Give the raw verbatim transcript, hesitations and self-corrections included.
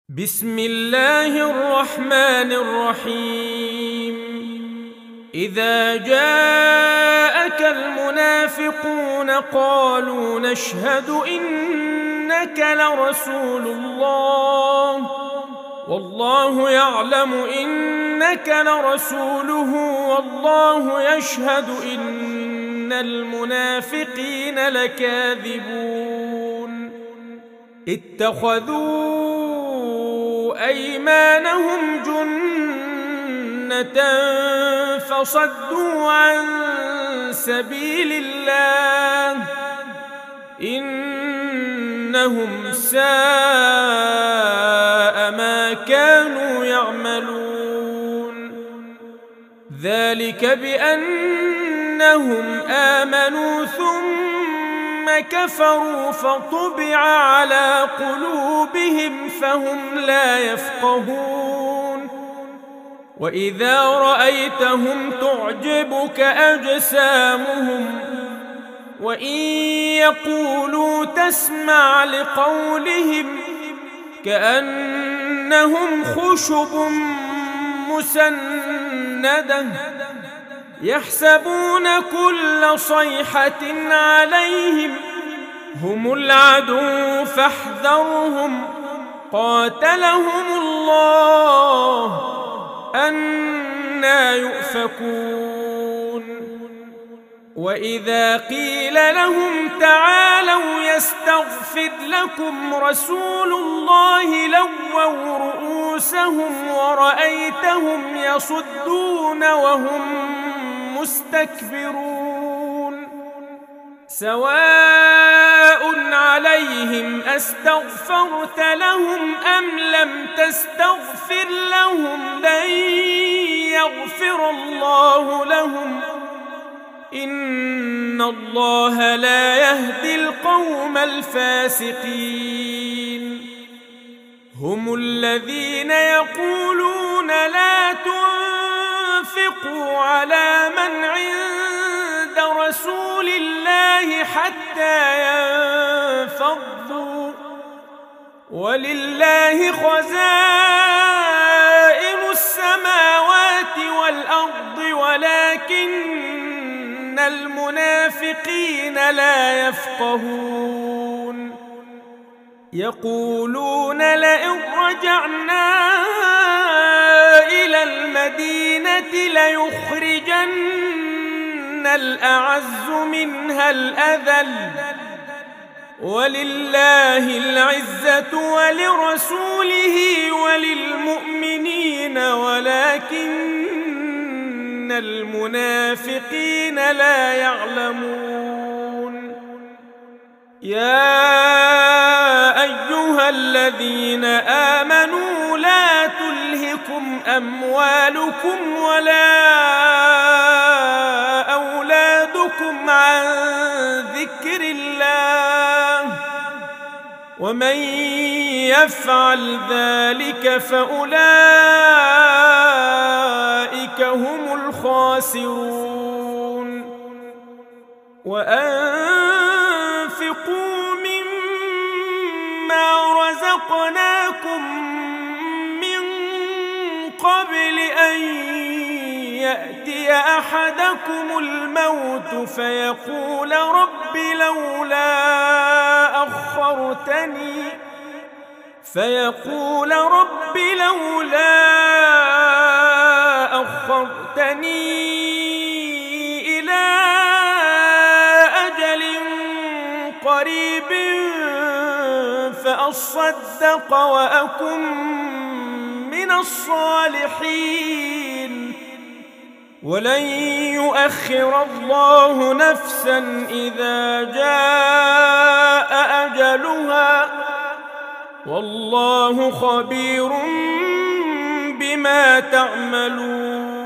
بسم الله الرحمن الرحيم إذا جاءك المنافقون قالوا نشهد إنك لرسول الله والله يعلم إنك لرسوله والله يشهد إن المنافقين لكاذبون اتخذوا أيمانهم جنة فصدوا عن سبيل الله إنهم ساء ما كانوا يعملون ذلك بأنهم آمنوا ثم كفروا فطبع على قلوبهم فهم لا يفقهون وإذا رأيتهم تعجبك أجسامهم وإن يقولوا تسمع لقولهم كأنهم خشب مسندة يحسبون كل صيحة عليهم هم العدو فاحذرهم قاتلهم الله أنى يؤفكون وإذا قيل لهم تعالوا يستغفر لكم رسول الله لووا رؤوسهم ورأيتهم يصدون وهم مستكبرون سواء عليهم أستغفرت لهم أم لم تستغفر لهم لن يغفر الله لهم إن الله لا يهدي القوم الفاسقين هم الذين يقولون لا تنفقوا على من عند رسول الله حتى ينفضوا ولله خزائن السماوات والأرض ولكن المنافقين لا يفقهون يقولون لئن رجعنا إلى المدينة ليخرجن الأعز منها الأذل ولله العزة ولرسوله وللمؤمنين ولكن المنافقين لا يعلمون يا أيها الذين آمنوا لا تلهكم أموالكم ولا أولادكم عن ذكر الله ومن يفعل ذلك فأولئك هم الخاسرون وأنفقوا مما رزقناكم من قبل أن يأتي أحدكم الموت فيقول رب لولا أخرتني فيقول رب لولا أخرتني إلى أجل قريب فأصدق وأكن من الصالحين ولن يؤخر الله نفسا إذا جاء أجلها والله خبير بما تعملون